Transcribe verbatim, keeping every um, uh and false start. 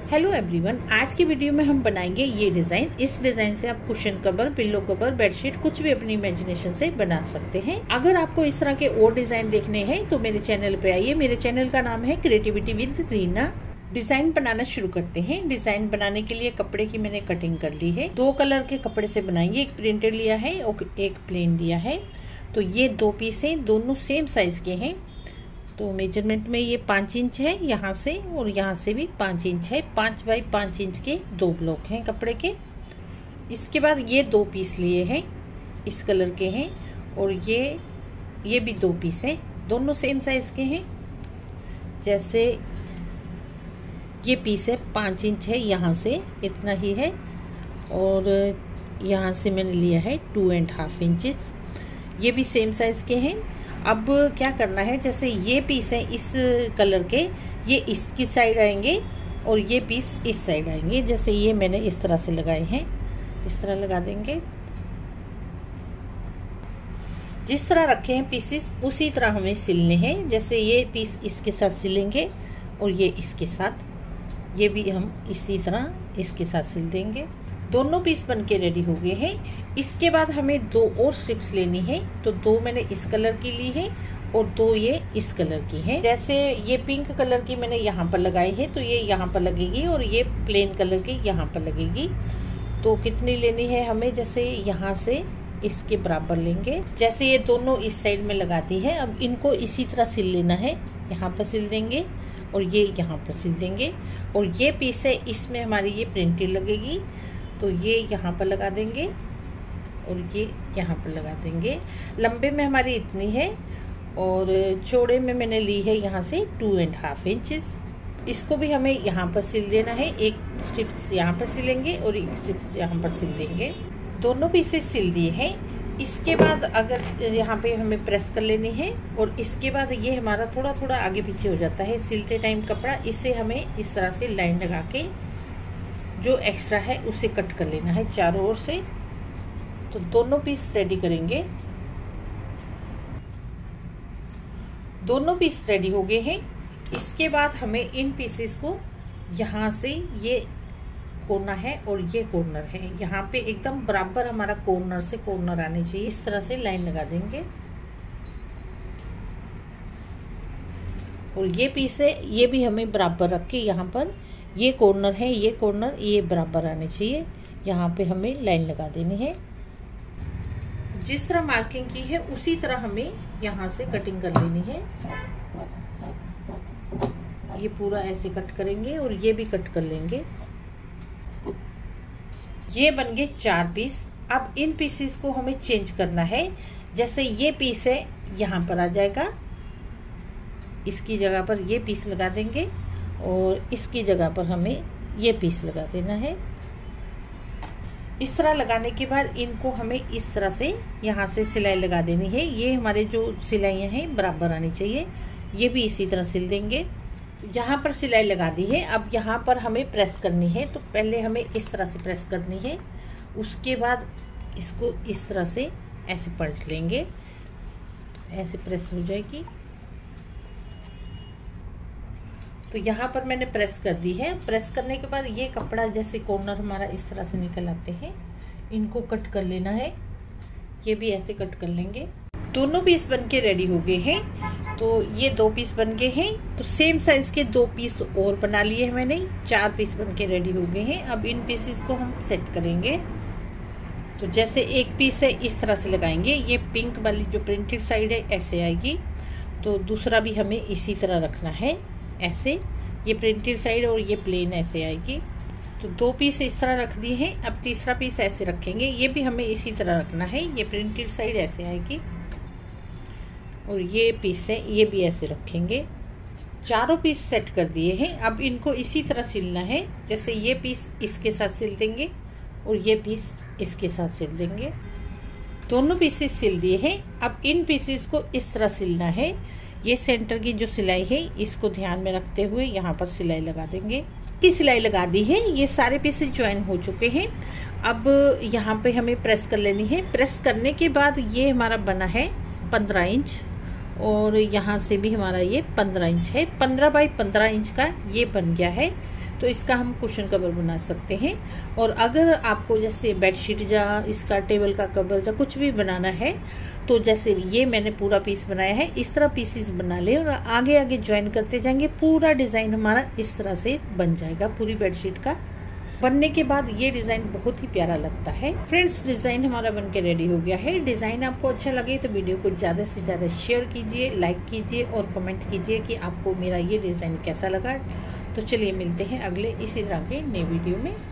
Hello everyone, आज की video में हम बनाएंगे ये डिजाइन। इस डिजाइन से आप cushion cover, pillow cover, bedsheet कुछ भी अपनी इमेजिनेशन से बना सकते हैं। अगर आपको इस तरह के और डिजाइन देखने हैं तो मेरे चैनल पे आइए। मेरे चैनल का नाम है क्रिएटिविटी विद रीना। डिजाइन बनाना शुरू करते हैं। डिजाइन बनाने के लिए कपड़े की मैंने कटिंग कर ली है। दो कलर के कपड़े से बनाएंगे। एक प्रिंटेड लिया है और एक प्लेन लिया है। तो ये दो पीस है, दोनों सेम साइज के हैं। तो मेजरमेंट में ये पाँच इंच है यहाँ से, और यहाँ से भी पाँच इंच है। पाँच बाई पाँच इंच के दो ब्लॉक हैं कपड़े के। इसके बाद ये दो पीस लिए हैं, इस कलर के हैं, और ये ये भी दो पीस हैं, दोनों सेम साइज के हैं। जैसे ये पीस है पाँच इंच है, यहाँ से इतना ही है, और यहाँ से मैंने लिया है टू एंड हाफ इंचेस। ये भी सेम साइज के हैं। अब क्या करना है, जैसे ये पीस है इस कलर के, ये इसकी साइड आएंगे और ये पीस इस साइड आएंगे। जैसे ये मैंने इस तरह से लगाए हैं, इस तरह लगा देंगे। जिस तरह रखे हैं पीसेस उसी तरह हमें सिलने हैं। जैसे ये पीस इसके साथ सिलेंगे और ये इसके साथ, ये भी हम इसी तरह इसके साथ सिल देंगे। दोनों पीस बनके रेडी हो गए हैं। इसके बाद हमें दो और स्ट्रिप्स लेनी है। तो दो मैंने इस कलर की ली है और दो ये इस कलर की है। जैसे ये पिंक कलर की मैंने यहाँ पर लगाई है, तो ये यहाँ पर लगेगी, और ये प्लेन कलर की यहाँ पर लगेगी। तो कितनी लेनी है हमें, जैसे यहाँ से इसके बराबर लेंगे। जैसे ये दोनों इस साइड में लगाती है, अब इनको इसी तरह सिल लेना है। यहाँ पर सिल देंगे और ये यहाँ पर सिल देंगे। और ये पीस है, इसमें हमारी ये प्रिंटेड लगेगी, तो ये यहाँ पर लगा देंगे और ये यहाँ पर लगा देंगे। लंबे में हमारी इतनी है और चौड़े में मैंने ली है यहाँ से टू एंड हाफ इंचेस। इसको भी हमें यहाँ पर सिल देना है। एक स्ट्रिप्स यहाँ पर सिलेंगे और एक स्ट्रिप्स यहाँ पर सिल देंगे। दोनों पीसेस सिल दिए हैं। इसके बाद अगर यहाँ पे हमें प्रेस कर लेनी है, और इसके बाद ये हमारा थोड़ा थोड़ा आगे पीछे हो जाता है सिलते टाइम कपड़ा। इससे हमें इस तरह से लाइन लगा के जो एक्स्ट्रा है उसे कट कर लेना है चारों ओर से। तो दोनों पीस रेडी करेंगे। दोनों पीस रेडी हो गए हैं। इसके बाद हमें इन पीसेस को यहाँ से, ये कोना है और ये कॉर्नर है, यहाँ पे एकदम बराबर हमारा कॉर्नर से कॉर्नर आने चाहिए। इस तरह से लाइन लगा देंगे। और ये पीस है, ये भी हमें बराबर रख के यहाँ पर, ये कॉर्नर है, ये कॉर्नर, ये बराबर आने चाहिए। यहाँ पे हमें लाइन लगा देनी है। जिस तरह मार्किंग की है उसी तरह हमें यहाँ से कटिंग कर लेनी है। ये पूरा ऐसे कट करेंगे और ये भी कट कर लेंगे। ये बन गए चार पीस। अब इन पीसेस को हमें चेंज करना है। जैसे ये पीस है, यहाँ पर आ जाएगा, इसकी जगह पर ये पीस लगा देंगे और इसकी जगह पर हमें ये पीस लगा देना है। इस तरह लगाने के बाद इनको हमें इस तरह से यहाँ से सिलाई लगा देनी है। ये हमारे जो सिलाइयाँ हैं बराबर आनी चाहिए। ये भी इसी तरह सिल देंगे। तो यहाँ पर सिलाई लगा दी है। अब यहाँ पर हमें प्रेस करनी है। तो पहले हमें इस तरह से प्रेस करनी है, उसके बाद इसको इस तरह से ऐसे पलट लेंगे, ऐसे प्रेस हो जाएगी। तो यहाँ पर मैंने प्रेस कर दी है। प्रेस करने के बाद ये कपड़ा, जैसे कॉर्नर हमारा इस तरह से निकल आते हैं, इनको कट कर लेना है। ये भी ऐसे कट कर लेंगे। दोनों पीस बनके रेडी हो गए हैं। तो ये दो पीस बन गए हैं। तो सेम साइज के दो पीस और बना लिए हैं मैंने। चार पीस बनके रेडी हो गए हैं। अब इन पीसेस को हम सेट करेंगे। तो जैसे एक पीस है इस तरह से लगाएंगे, ये पिंक वाली जो प्रिंटेड साइड है ऐसे आएगी। तो दूसरा भी हमें इसी तरह रखना है, ऐसे। ये प्रिंटेड साइड और ये प्लेन ऐसे आएगी। तो दो पीस इस तरह रख दिए हैं। अब तीसरा पीस ऐसे रखेंगे, ये भी हमें इसी तरह रखना है। ये प्रिंटेड साइड ऐसे आएगी और ये पीस है, ये भी ऐसे रखेंगे। चारों पीस सेट कर दिए हैं। अब इनको इसी तरह सिलना है। जैसे ये पीस इसके साथ सिल देंगे और ये पीस इसके साथ सिल देंगे। दोनों पीसेस सिल दिए हैं। अब इन पीसेस को इस तरह सिलना है। ये सेंटर की जो सिलाई है इसको ध्यान में रखते हुए यहाँ पर सिलाई लगा देंगे। की सिलाई लगा दी है। ये सारे पीसेस ज्वाइन हो चुके हैं। अब यहाँ पे हमें प्रेस कर लेनी है। प्रेस करने के बाद ये हमारा बना है पंद्रह इंच, और यहाँ से भी हमारा ये पंद्रह इंच है। पंद्रह बाई पंद्रह इंच का ये बन गया है। तो इसका हम कुशन कवर बना सकते हैं। और अगर आपको जैसे बेडशीट या इसका टेबल का कवर या कुछ भी बनाना है तो जैसे ये मैंने पूरा पीस बनाया है, इस तरह पीसेस बना ले और आगे आगे ज्वाइन करते जाएंगे, पूरा डिज़ाइन हमारा इस तरह से बन जाएगा। पूरी बेडशीट का बनने के बाद ये डिज़ाइन बहुत ही प्यारा लगता है। फ्रेंड्स, डिज़ाइन हमारा बनके रेडी हो गया है। डिज़ाइन आपको अच्छा लगे तो वीडियो को ज़्यादा से ज़्यादा शेयर कीजिए, लाइक कीजिए और कमेंट कीजिए कि आपको मेरा ये डिज़ाइन कैसा लगा। तो चलिए मिलते हैं अगले इसी तरह के नए वीडियो में।